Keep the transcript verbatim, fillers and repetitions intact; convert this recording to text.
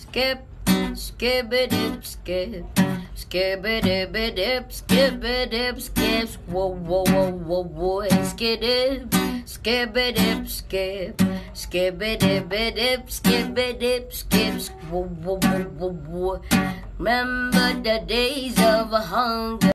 skip, skip-a-dip, skip, skip-a-dip-a-dip, skip-a-dip, skip, whoa, whoa, whoa, whoa, whoa, skip-a-dip, skip-a-dip, skip, skip-a-dip-a-dip, skip-a-dip, skip, whoa, whoa, whoa, whoa, whoa. Remember the days of hunger.